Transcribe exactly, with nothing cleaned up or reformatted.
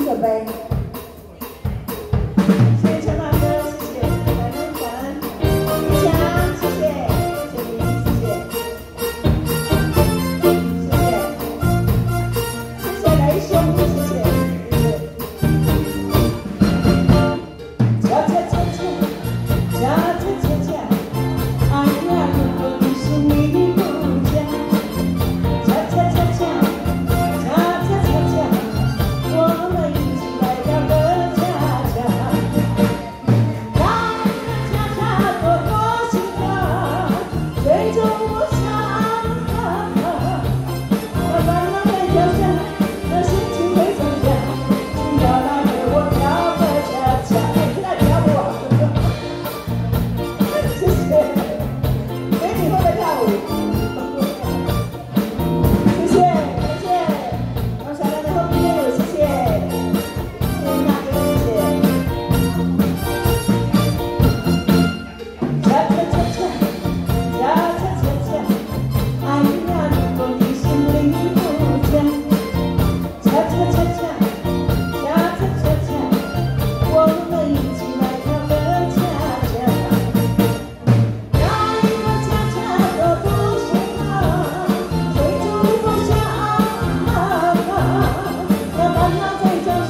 准备。谢谢陈老师，谢谢白龙团，李强，谢谢，谢谢您，谢谢，谢谢，谢谢雷兄，谢谢，谢谢。恰恰恰恰，恰恰恰恰，哎呀，如果你是你不嫁，恰恰恰恰，恰恰恰恰，我们一起来跳个恰恰，来个恰恰多多情话，追着我想，我慢慢在跳下，那心情会放下，请要来给我跳个恰恰，哎，不要跳舞啊！谢谢，美女会不会跳舞？谢谢，谢谢，王小亮的后面也有，谢谢，谢谢大哥，谢谢。恰恰恰恰，恰恰恰恰，哎呀，如果你心里不假，恰恰恰恰，恰恰恰恰，我们一起来跳个恰恰，来个恰恰多多情话，追逐梦想，要慢慢在脚